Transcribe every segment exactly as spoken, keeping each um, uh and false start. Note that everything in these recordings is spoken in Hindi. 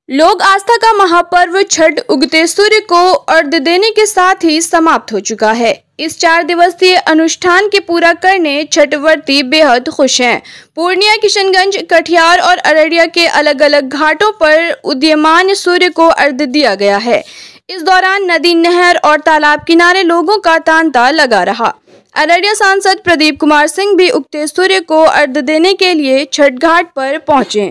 लोक आस्था का महापर्व छठ उगते सूर्य को अर्घ्य देने के साथ ही समाप्त हो चुका है। इस चार दिवसीय अनुष्ठान के पूरा करने छठ व्रती बेहद खुश हैं। पूर्णिया, किशनगंज, कटिहार और अररिया के अलग अलग घाटों पर उदीयमान सूर्य को अर्घ्य दिया गया है। इस दौरान नदी, नहर और तालाब किनारे लोगों का तांता लगा रहा। अररिया सांसद प्रदीप कुमार सिंह भी उगते सूर्य को अर्घ्य देने के लिए छठ घाट पर पहुंचे।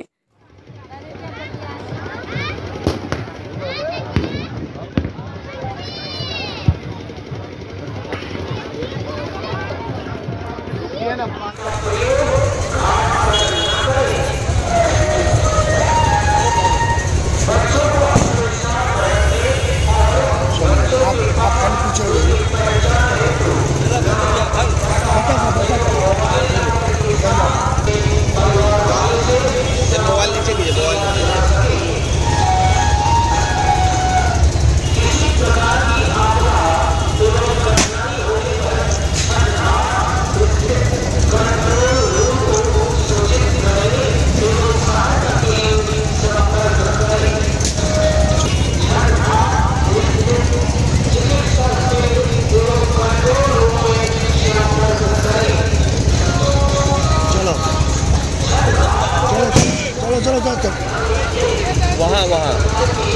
चलो चलो चलो वहाँ वहाँ